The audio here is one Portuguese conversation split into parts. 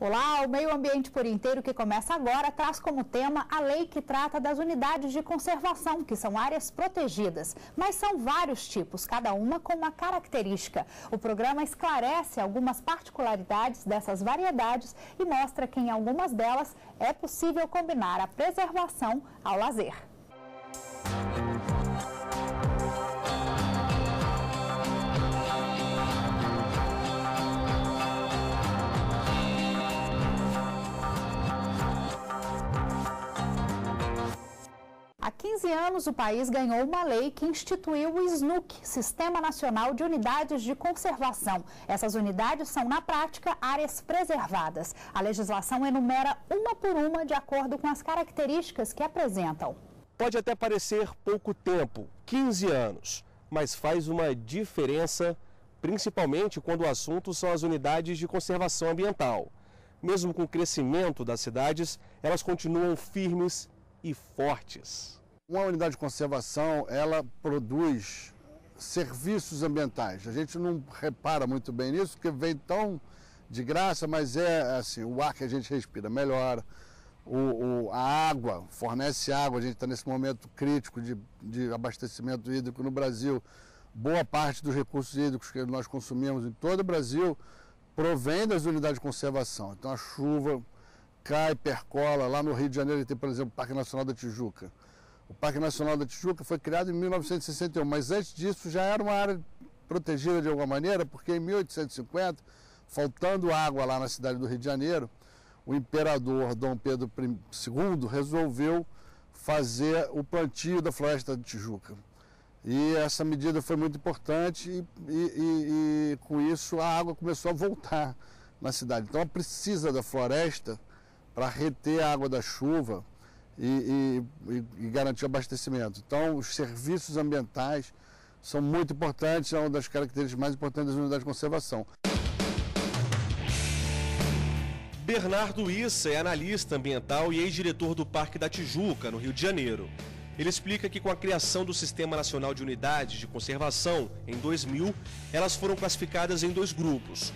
Olá, o Meio Ambiente por Inteiro, que começa agora, traz como tema a lei que trata das unidades de conservação, que são áreas protegidas. Mas são vários tipos, cada uma com uma característica. O programa esclarece algumas particularidades dessas variedades e mostra que em algumas delas é possível combinar a preservação ao lazer. Há 15 anos, o país ganhou uma lei que instituiu o SNUC, Sistema Nacional de Unidades de Conservação. Essas unidades são, na prática, áreas preservadas. A legislação enumera uma por uma de acordo com as características que apresentam. Pode até parecer pouco tempo, 15 anos, mas faz uma diferença, principalmente quando o assunto são as unidades de conservação ambiental. Mesmo com o crescimento das cidades, elas continuam firmes e fortes. Uma unidade de conservação, ela produz serviços ambientais. A gente não repara muito bem nisso, porque vem tão de graça, mas é assim, o ar que a gente respira melhora, a água, fornece água, a gente está nesse momento crítico de abastecimento hídrico no Brasil. Boa parte dos recursos hídricos que nós consumimos em todo o Brasil provém das unidades de conservação. Então a chuva cai, percola. Lá no Rio de Janeiro tem, por exemplo, o Parque Nacional da Tijuca. O Parque Nacional da Tijuca foi criado em 1961, mas antes disso já era uma área protegida de alguma maneira, porque em 1850, faltando água lá na cidade do Rio de Janeiro, o imperador Dom Pedro II resolveu fazer o plantio da Floresta da Tijuca. E essa medida foi muito importante e com isso a água começou a voltar na cidade. Então precisa da floresta para reter a água da chuva e garantir o abastecimento. Então, os serviços ambientais são muito importantes, é uma das características mais importantes das unidades de conservação. Bernardo Issa é analista ambiental e ex-diretor do Parque da Tijuca, no Rio de Janeiro. Ele explica que com a criação do Sistema Nacional de Unidades de Conservação, em 2000, elas foram classificadas em dois grupos.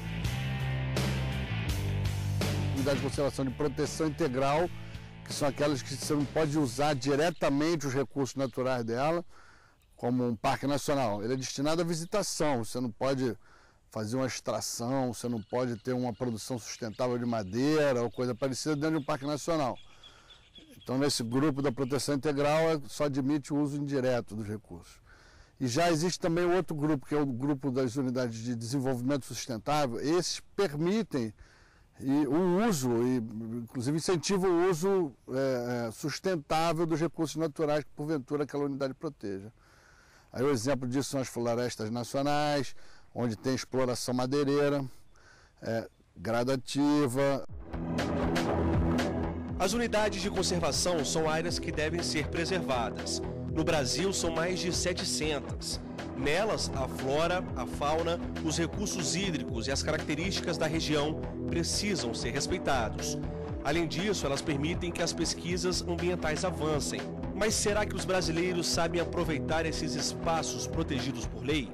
Unidade de conservação de proteção integral, que são aquelas que você não pode usar diretamente os recursos naturais dela, como um parque nacional. Ele é destinado à visitação, você não pode fazer uma extração, você não pode ter uma produção sustentável de madeira ou coisa parecida dentro de um parque nacional. Então, nesse grupo da proteção integral, só admite o uso indireto dos recursos. E já existe também outro grupo, que é o grupo das unidades de desenvolvimento sustentável. Esses permitem o uso, inclusive incentivam o uso sustentável dos recursos naturais que, porventura, aquela unidade proteja. Aí o exemplo disso são as florestas nacionais, onde tem exploração madeireira, gradativa. As unidades de conservação são áreas que devem ser preservadas. No Brasil, são mais de 700. Nelas, a flora, a fauna, os recursos hídricos e as características da região precisam ser respeitados. Além disso, elas permitem que as pesquisas ambientais avancem. Mas será que os brasileiros sabem aproveitar esses espaços protegidos por lei?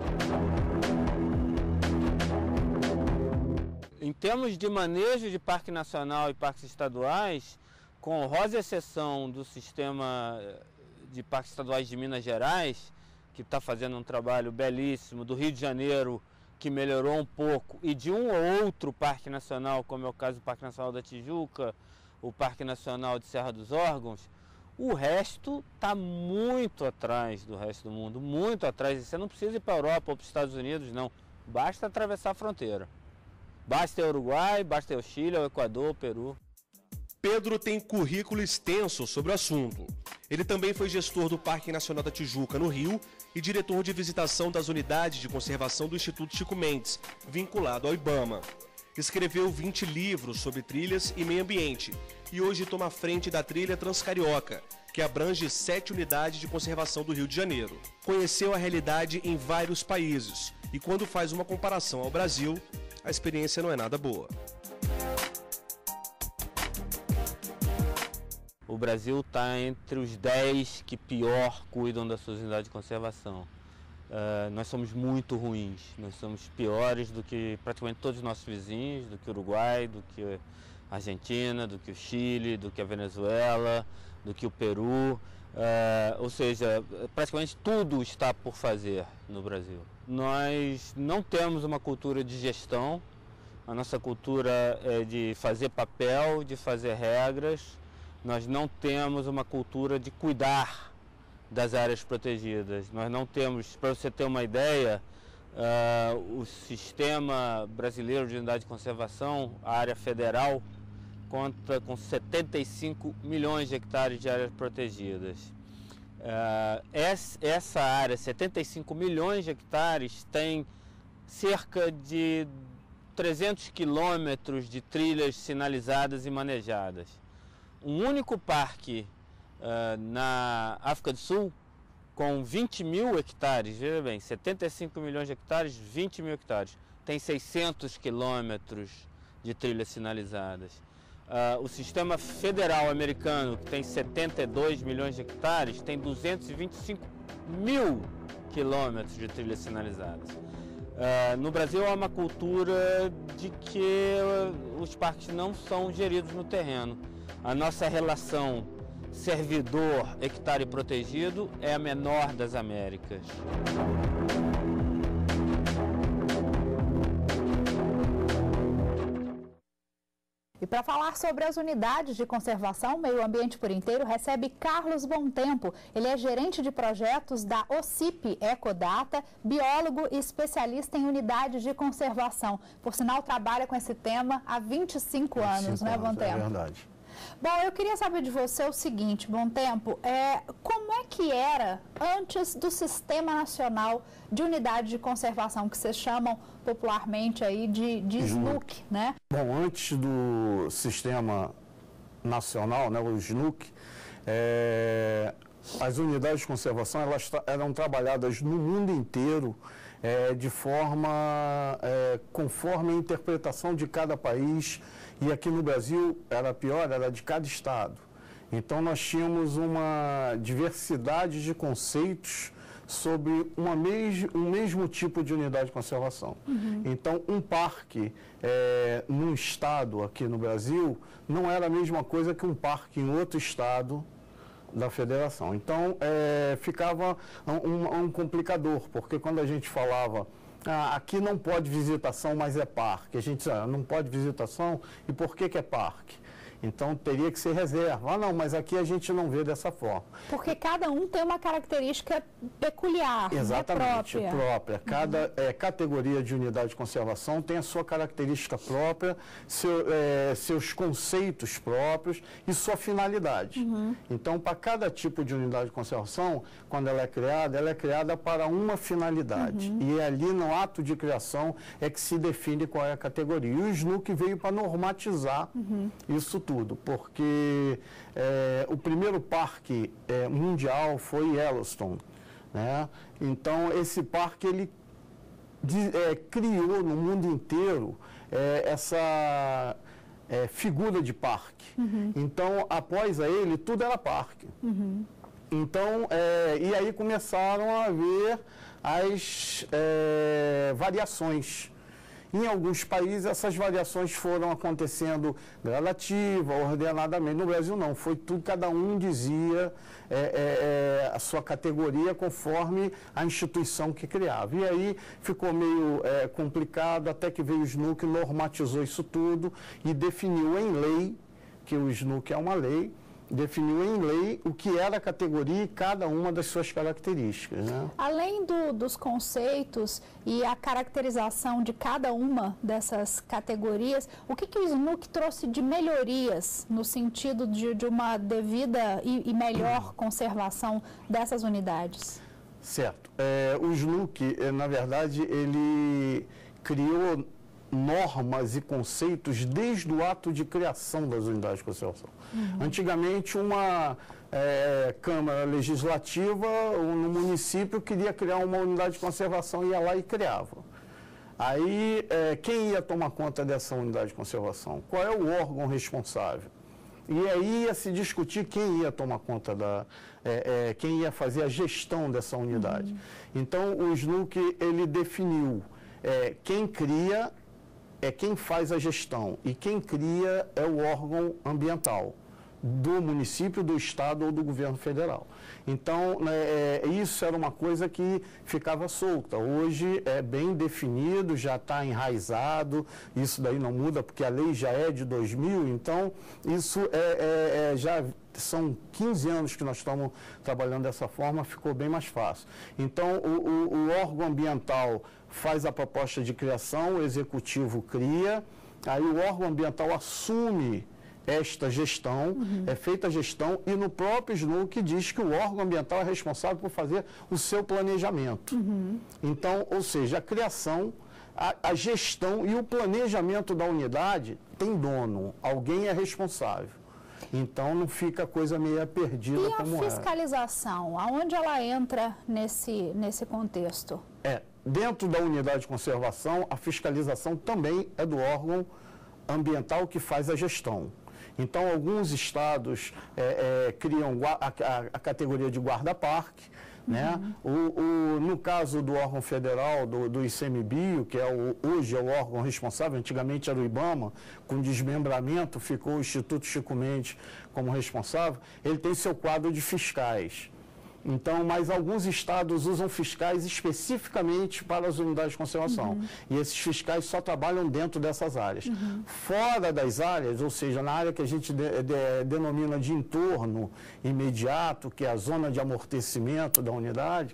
Em termos de manejo de parque nacional e parques estaduais, com honrosa exceção do sistema de parques estaduais de Minas Gerais, que está fazendo um trabalho belíssimo, do Rio de Janeiro, que melhorou um pouco, e de um ou outro parque nacional, como é o caso do Parque Nacional da Tijuca, o Parque Nacional de Serra dos Órgãos, o resto está muito atrás do resto do mundo, muito atrás. E você não precisa ir para a Europa ou para os Estados Unidos, não. Basta atravessar a fronteira. Basta ir ao Uruguai, basta ir ao Chile, ao Equador, ao Peru. Pedro tem currículo extenso sobre o assunto. Ele também foi gestor do Parque Nacional da Tijuca, no Rio, e diretor de visitação das unidades de conservação do Instituto Chico Mendes, vinculado ao IBAMA. Escreveu 20 livros sobre trilhas e meio ambiente e hoje toma a frente da trilha Transcarioca, que abrange 7 unidades de conservação do Rio de Janeiro. Conheceu a realidade em vários países e quando faz uma comparação ao Brasil, a experiência não é nada boa. O Brasil está entre os 10 que pior cuidam da sua unidade de conservação. nós somos muito ruins, nós somos piores do que praticamente todos os nossos vizinhos, do que o Uruguai, do que a Argentina, do que o Chile, do que a Venezuela, do que o Peru, ou seja, praticamente tudo está por fazer no Brasil. Nós não temos uma cultura de gestão, a nossa cultura é de fazer papel, de fazer regras, nós não temos uma cultura de cuidar das áreas protegidas. Nós não temos, para você ter uma ideia, o sistema brasileiro de unidade de conservação, a área federal, conta com 75 milhões de hectares de áreas protegidas. Essa área, 75 milhões de hectares, tem cerca de 300 quilômetros de trilhas sinalizadas e manejadas. Um único parque na África do Sul, com 20 mil hectares, veja bem, 75 milhões de hectares, 20 mil hectares, tem 600 quilômetros de trilhas sinalizadas. O sistema federal americano, que tem 72 milhões de hectares, tem 225 mil quilômetros de trilhas sinalizadas. No Brasil há uma cultura de que os parques não são geridos no terreno. A nossa relação servidor, hectare protegido é a menor das Américas. E para falar sobre as unidades de conservação, o Meio Ambiente por Inteiro recebe Carlos Bontempo. Ele é gerente de projetos da OCIP Ecodata, biólogo e especialista em unidades de conservação. Por sinal, trabalha com esse tema há 25 anos, né, Bontempo? É verdade. Bom, eu queria saber de você o seguinte, Bontempo, como é que era antes do Sistema Nacional de Unidade de Conservação, que vocês chamam popularmente aí de SNUC, né? Bom, antes do Sistema Nacional, né, o SNUC, as unidades de conservação elas eram trabalhadas no mundo inteiro de forma conforme a interpretação de cada país. E aqui no Brasil era pior, era de cada estado. Então nós tínhamos uma diversidade de conceitos sobre um mesmo tipo de unidade de conservação. Uhum. Então um parque num estado aqui no Brasil não era a mesma coisa que um parque em outro estado da federação. Então ficava um complicador, porque quando a gente falava aqui não pode visitação, mas é parque. A gente diz, não pode visitação, e por que é parque? Então teria que ser reserva. Não, mas aqui a gente não vê dessa forma. Porque cada um tem uma característica peculiar, exatamente, própria. Cada categoria de unidade de conservação tem a sua característica própria, seus conceitos próprios e sua finalidade. Uhum. Então, para cada tipo de unidade de conservação, quando ela é criada para uma finalidade. Uhum. E ali no ato de criação é que se define qual é a categoria. E o SNUC veio para normatizar isso tudo, porque o primeiro parque mundial foi Yellowstone, né? Então esse parque ele criou no mundo inteiro essa figura de parque. Uhum. Então após ele tudo era parque. Uhum. Então e aí começaram a haver as variações. Em alguns países, essas variações foram acontecendo gradativa, ordenadamente. No Brasil, não. Foi tudo, cada um dizia a sua categoria conforme a instituição que criava. E aí ficou meio complicado, até que veio o SNUC, normatizou isso tudo e definiu em lei, que o SNUC é uma lei, definiu em lei o que era a categoria e cada uma das suas características, né? Além dos conceitos e a caracterização de cada uma dessas categorias, o que o SNUC trouxe de melhorias no sentido de uma devida e melhor conservação dessas unidades? Certo. O SNUC, na verdade, ele criou normas e conceitos desde o ato de criação das unidades de conservação. Uhum. Antigamente, uma Câmara Legislativa no município queria criar uma unidade de conservação, ia lá e criava. Aí, quem ia tomar conta dessa unidade de conservação? Qual é o órgão responsável? E aí ia se discutir quem ia tomar conta quem ia fazer a gestão dessa unidade. Então, o SNUC, ele definiu quem cria é quem faz a gestão e quem cria é o órgão ambiental do município, do estado ou do governo federal. Então, isso era uma coisa que ficava solta. Hoje é bem definido, já está enraizado, isso daí não muda porque a lei já é de 2000, então isso já são 15 anos que nós estamos trabalhando dessa forma, ficou bem mais fácil. Então, o órgão ambiental faz a proposta de criação, o executivo cria, aí o órgão ambiental assume esta gestão, é feita a gestão e no próprio SNUC diz que o órgão ambiental é responsável por fazer o seu planejamento. Então, ou seja, a criação, a gestão e o planejamento da unidade tem dono, alguém é responsável. Então, não fica a coisa meio perdida como é. E a fiscalização, aonde ela entra nesse contexto? Dentro da unidade de conservação, a fiscalização também é do órgão ambiental que faz a gestão. Então, alguns estados criam a categoria de guarda-parque, né? No caso do órgão federal, do ICMBio, que hoje é o órgão responsável, antigamente era o IBAMA, com desmembramento ficou o Instituto Chico Mendes como responsável, ele tem seu quadro de fiscais. Então, mas alguns estados usam fiscais especificamente para as unidades de conservação. E esses fiscais só trabalham dentro dessas áreas. Fora das áreas, ou seja, na área que a gente denomina de entorno imediato, que é a zona de amortecimento da unidade,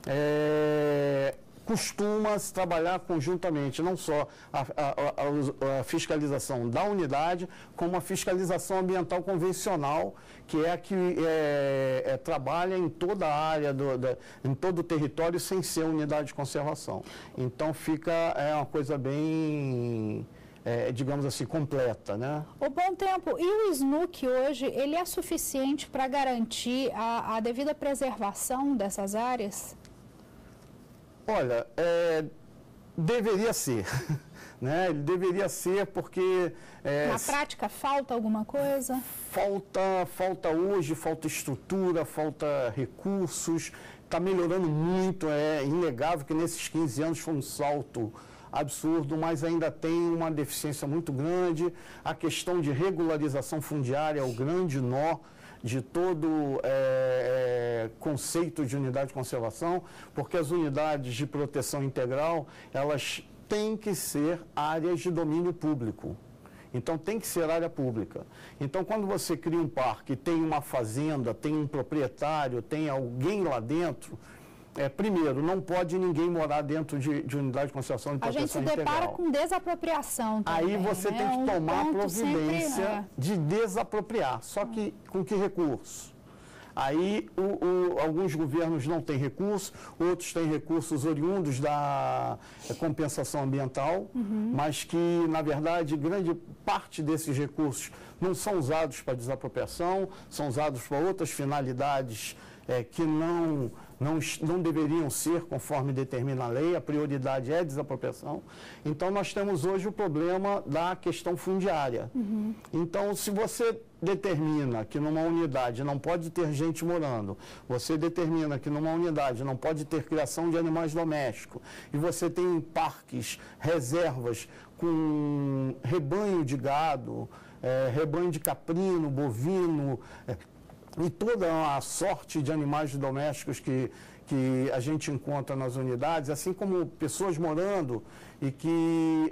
costuma-se trabalhar conjuntamente, não só a fiscalização da unidade, como a fiscalização ambiental convencional, que é a que trabalha em toda a área, em todo o território, sem ser unidade de conservação. Então, uma coisa bem, digamos assim, completa, né? O Bom Tempo, e o SNUC hoje, ele é suficiente para garantir a devida preservação dessas áreas? Olha, deveria ser, né? Ele deveria ser porque... Na prática, falta alguma coisa? Falta hoje, falta estrutura, falta recursos, está melhorando muito, é inegável que nesses 15 anos foi um salto absurdo, mas ainda tem uma deficiência muito grande. A questão de regularização fundiária é o grande nó de todo conceito de unidade de conservação, porque as unidades de proteção integral, elas têm que ser áreas de domínio público. Então, tem que ser área pública. Então, quando você cria um parque, tem uma fazenda, tem um proprietário, tem alguém lá dentro, primeiro, não pode ninguém morar dentro de unidade de conservação de proteção integral. A gente se depara com desapropriação também. Aí você tem que tomar providência de desapropriar. Só que com que recurso? Aí alguns governos não têm recursos, outros têm recursos oriundos da compensação ambiental, mas que, na verdade, grande parte desses recursos não são usados para desapropriação, são usados para outras finalidades que não deveriam ser conforme determina a lei, a prioridade é a desapropriação. Então, nós temos hoje o problema da questão fundiária. Então, se você determina que numa unidade não pode ter gente morando, você determina que numa unidade não pode ter criação de animais domésticos, e você tem parques, reservas com rebanho de gado, rebanho de caprino, bovino, e toda a sorte de animais domésticos que a gente encontra nas unidades, assim como pessoas morando e que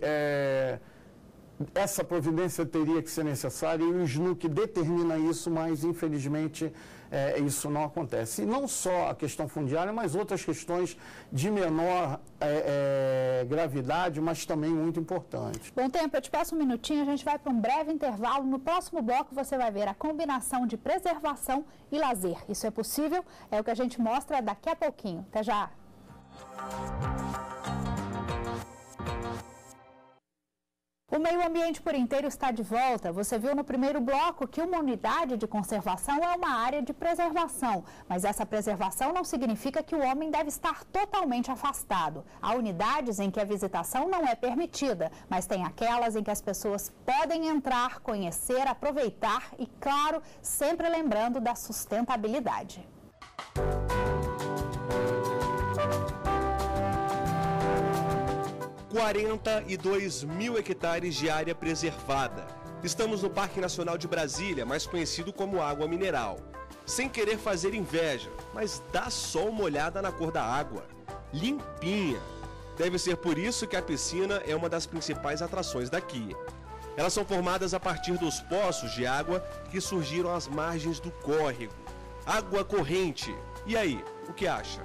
essa providência teria que ser necessária e o SNUC determina isso, mas infelizmente isso não acontece. E não só a questão fundiária, mas outras questões de menor gravidade, mas também muito importantes. Bom Tempo, eu te peço um minutinho, a gente vai para um breve intervalo. No próximo bloco você vai ver a combinação de preservação e lazer. Isso é possível? É o que a gente mostra daqui a pouquinho. Até já! O Meio Ambiente por Inteiro está de volta. Você viu no primeiro bloco que uma unidade de conservação é uma área de preservação, mas essa preservação não significa que o homem deve estar totalmente afastado. Há unidades em que a visitação não é permitida, mas tem aquelas em que as pessoas podem entrar, conhecer, aproveitar e, claro, sempre lembrando da sustentabilidade. 42 mil hectares de área preservada. Estamos no Parque Nacional de Brasília, mais conhecido como Água Mineral. Sem querer fazer inveja, mas dá só uma olhada na cor da água. Limpinha. Deve ser por isso que a piscina é uma das principais atrações daqui. Elas são formadas a partir dos poços de água que surgiram às margens do córrego. Água corrente. E aí, o que acha?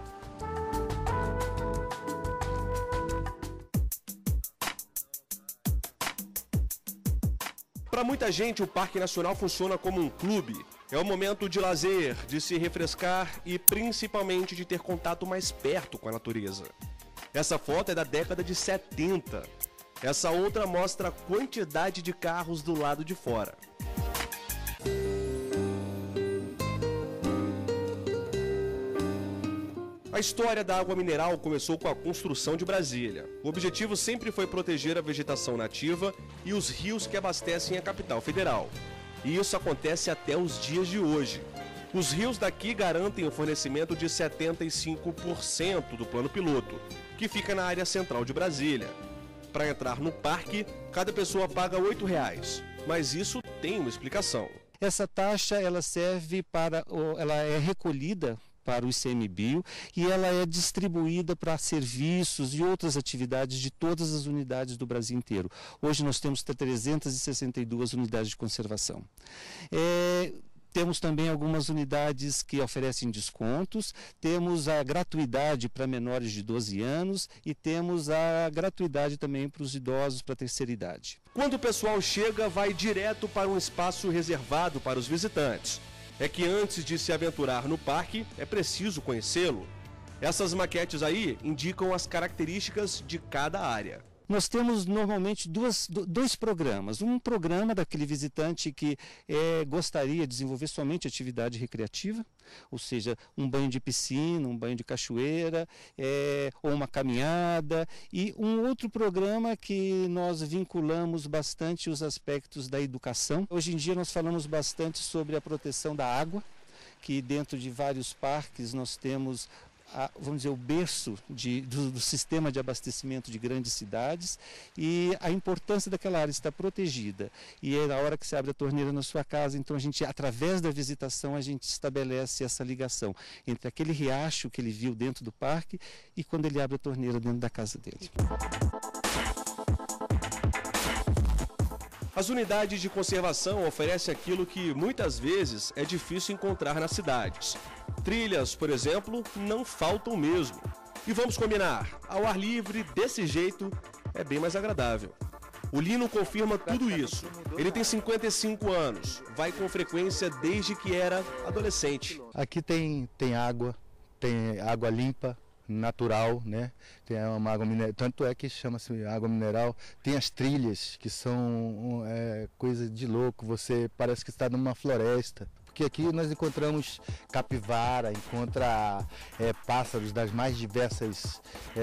Para muita gente, o Parque Nacional funciona como um clube. É um momento de lazer, de se refrescar e principalmente de ter contato mais perto com a natureza. Essa foto é da década de 70. Essa outra mostra a quantidade de carros do lado de fora. A história da água mineral começou com a construção de Brasília. O objetivo sempre foi proteger a vegetação nativa e os rios que abastecem a capital federal. E isso acontece até os dias de hoje. Os rios daqui garantem o fornecimento de 75% do plano piloto, que fica na área central de Brasília. Para entrar no parque, cada pessoa paga R$ 8,00, mas isso tem uma explicação. Essa taxa ela é recolhida para o ICMBio e ela é distribuída para serviços e outras atividades de todas as unidades do Brasil inteiro. Hoje nós temos 362 unidades de conservação. Temos também algumas unidades que oferecem descontos, temos a gratuidade para menores de 12 anos e temos a gratuidade também para os idosos para a terceira idade. Quando o pessoal chega, vai direto para um espaço reservado para os visitantes. É que antes de se aventurar no parque, é preciso conhecê-lo. Essas maquetes aí indicam as características de cada área. Nós temos normalmente dois programas. Um programa daquele visitante que gostaria de desenvolver somente atividade recreativa, ou seja, um banho de piscina, um banho de cachoeira, ou uma caminhada. E um outro programa que nós vinculamos bastante os aspectos da educação. Hoje em dia nós falamos bastante sobre a proteção da água, que dentro de vários parques nós temos vamos dizer, o berço do sistema de abastecimento de grandes cidades e a importância daquela área estar protegida. E é na hora que você abre a torneira na sua casa, então a gente, através da visitação, a gente estabelece essa ligação entre aquele riacho que ele viu dentro do parque e quando ele abre a torneira dentro da casa dele. As unidades de conservação oferecem aquilo que muitas vezes é difícil encontrar nas cidades. Trilhas, por exemplo, não faltam mesmo. E vamos combinar, ao ar livre, desse jeito, é bem mais agradável. O Lino confirma tudo isso. Ele tem 55 anos, vai com frequência desde que era adolescente. Aqui tem água limpa, natural, né? Tem uma água mineral, tanto é que chama-se água mineral. Tem as trilhas, que são coisa de louco, você parece que está numa floresta. Porque aqui nós encontramos capivara, pássaros das mais diversas,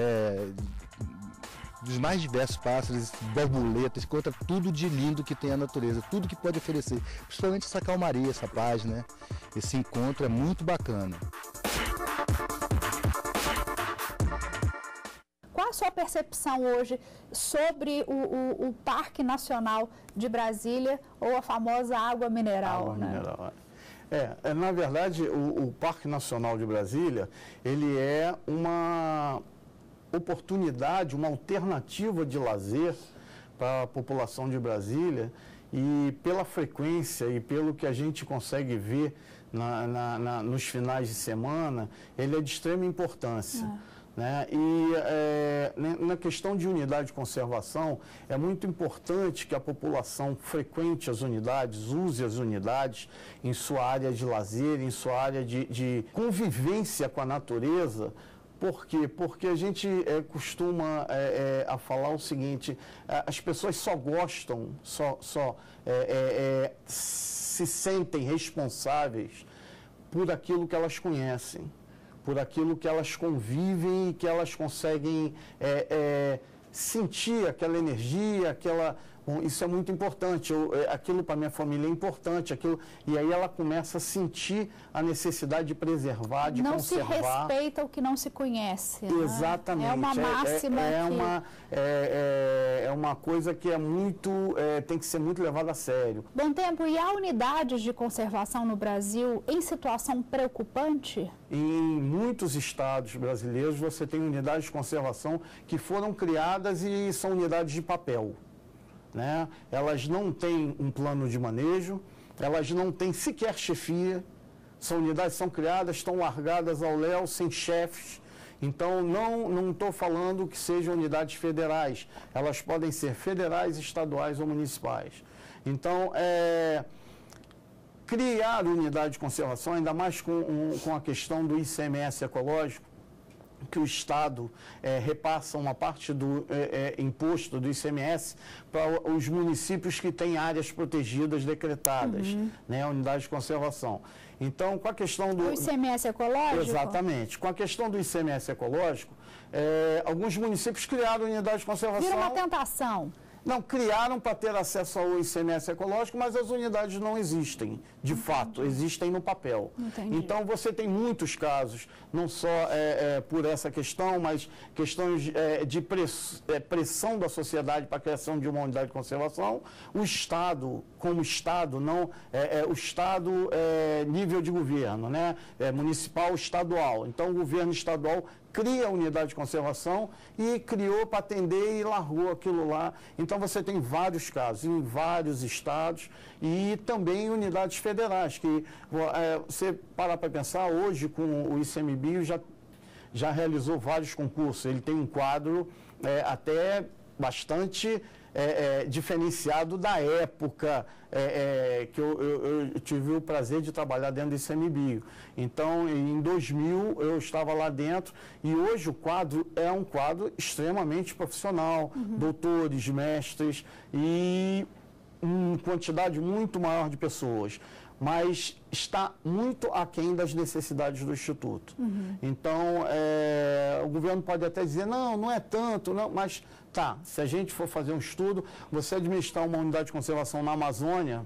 dos mais diversos pássaros, borboletas, encontra tudo de lindo que tem a natureza, tudo que pode oferecer. Principalmente essa calmaria, essa paz, né? Esse encontro é muito bacana. Qual a sua percepção hoje sobre o Parque Nacional de Brasília ou a famosa água mineral? Água mineral. Na verdade, o Parque Nacional de Brasília, ele é uma oportunidade, uma alternativa de lazer para a população de Brasília e pela frequência e pelo que a gente consegue ver nos finais de semana, ele é de extrema importância. Né? E na questão de unidade de conservação, é muito importante que a população frequente as unidades, use as unidades em sua área de lazer, em sua área de convivência com a natureza, Por quê? Porque a gente costuma a falar o seguinte, as pessoas só gostam, se sentem responsáveis por aquilo que elas conhecem, por aquilo que elas convivem e que elas conseguem sentir aquela energia, isso é muito importante, aquilo para minha família é importante, e aí ela começa a sentir a necessidade de preservar, de conservar. Não se respeita o que não se conhece. Exatamente. Né? É uma máxima é uma coisa que tem que ser muito levada a sério. Bom Tempo, e há unidades de conservação no Brasil em situação preocupante? Em muitos estados brasileiros você tem unidades de conservação que foram criadas e são unidades de papel. Né? Elas não têm um plano de manejo, elas não têm sequer chefia, são unidades que são criadas, estão largadas ao léu, sem chefes. Então, não estou falando que sejam unidades federais, elas podem ser federais, estaduais ou municipais. Então, criar unidade de conservação, ainda mais com a questão do ICMS ecológico, que o Estado repassa uma parte do imposto do ICMS para os municípios que têm áreas protegidas decretadas, né, a unidade de conservação. Então, com a questão do... O ICMS ecológico? Exatamente. Com a questão do ICMS ecológico, alguns municípios criaram unidade de conservação... Vira uma tentação. Não, criaram para ter acesso ao ICMS ecológico, mas as unidades não existem, de fato, existem no papel. Entendi. Então, você tem muitos casos, não só por essa questão, mas questões de pressão da sociedade para a criação de uma unidade de conservação. O Estado, como Estado, não o Estado nível de governo, né? Municipal, estadual. Então, o governo estadual cria a unidade de conservação e criou para atender e largou aquilo lá. Então, você tem vários casos em vários estados e também unidades federais, que você parar para pensar, hoje com o ICMBio já realizou vários concursos. Ele tem um quadro até bastante diferenciado da época que eu tive o prazer de trabalhar dentro do ICMBio. Então, em 2000, eu estava lá dentro e hoje o quadro é um quadro extremamente profissional, doutores, mestres e uma quantidade muito maior de pessoas, mas está muito aquém das necessidades do Instituto. Então, o governo pode até dizer, não é tanto, não, mas tá, se a gente for fazer um estudo, você administrar uma unidade de conservação na Amazônia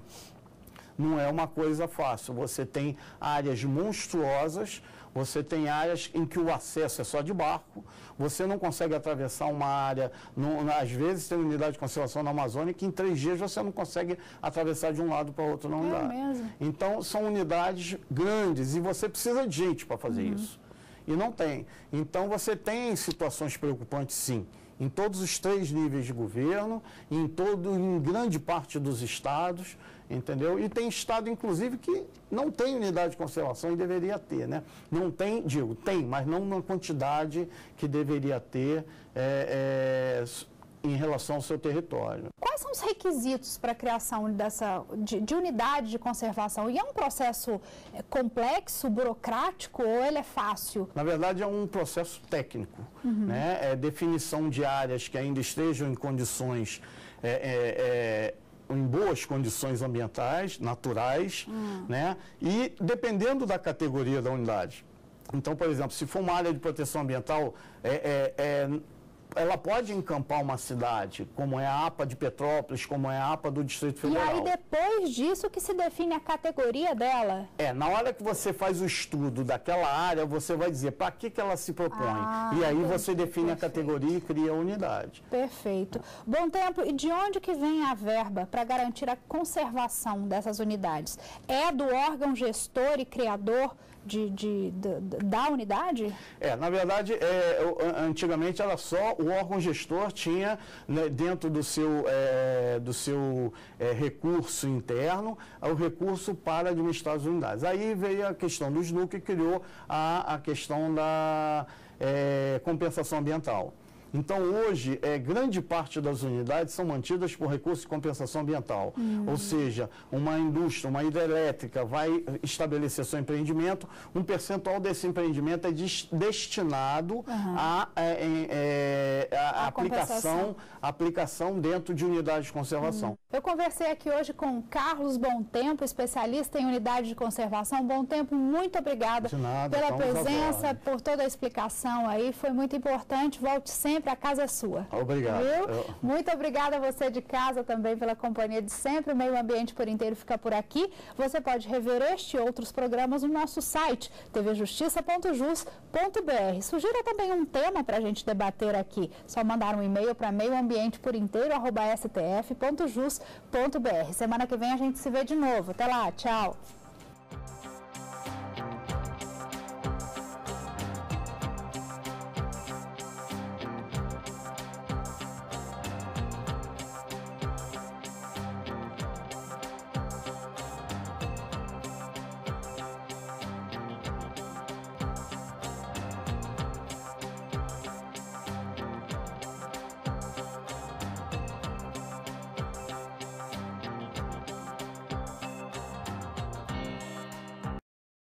não é uma coisa fácil. Você tem áreas monstruosas, você tem áreas em que o acesso é só de barco, você não consegue atravessar uma área, às vezes tem unidade de conservação na Amazônia que em 3 dias você não consegue atravessar de um lado para o outro, não dá. Mesmo? Então, são unidades grandes e você precisa de gente para fazer isso. E não tem. Então, você tem situações preocupantes, sim, em todos os 3 níveis de governo, em grande parte dos estados, entendeu? E tem estado, inclusive, que não tem unidade de conservação e deveria ter, né? Não tem, tem, mas não na quantidade que deveria ter em relação ao seu território. Quais são os requisitos para a criação de unidade de conservação? E é um processo complexo, burocrático, ou ele é fácil? Na verdade, é um processo técnico, né? É definição de áreas que ainda estejam em condições, em boas condições ambientais, naturais, né? E dependendo da categoria da unidade. Então, por exemplo, se for uma área de proteção ambiental, ela pode encampar uma cidade, como é a APA de Petrópolis, como é a APA do Distrito Federal. E aí, depois disso, que se define a categoria dela? Na hora que você faz o estudo daquela área, você vai dizer para que ela se propõe. E aí você define a categoria e cria a unidade. Perfeito. Bom Tempo, e de onde que vem a verba para garantir a conservação dessas unidades? É do órgão gestor e criador da unidade? Na verdade, antigamente era só o órgão gestor tinha, né, dentro do seu recurso interno, o recurso para administrar as unidades. Aí veio a questão do SNUC e criou a questão da compensação ambiental. Então, hoje, grande parte das unidades são mantidas por recurso de compensação ambiental. Ou seja, uma indústria, uma hidrelétrica vai estabelecer seu empreendimento, um percentual desse empreendimento é destinado à aplicação dentro de unidades de conservação. Eu conversei aqui hoje com Carlos Bom Tempo, especialista em unidade de conservação. Bom Tempo, muito obrigada pela presença, por toda a explicação aí, foi muito importante. Volte sempre, a casa é sua. Obrigado. Muito obrigada a você de casa também pela companhia de sempre. O Meio Ambiente por Inteiro fica por aqui. Você pode rever este e outros programas no nosso site, tvjustiça.jus.br. Sugira também um tema para a gente debater aqui. Só mandar um e-mail para meioambienteporinteiro@stf.jus.br. Semana que vem a gente se vê de novo. Até lá, tchau!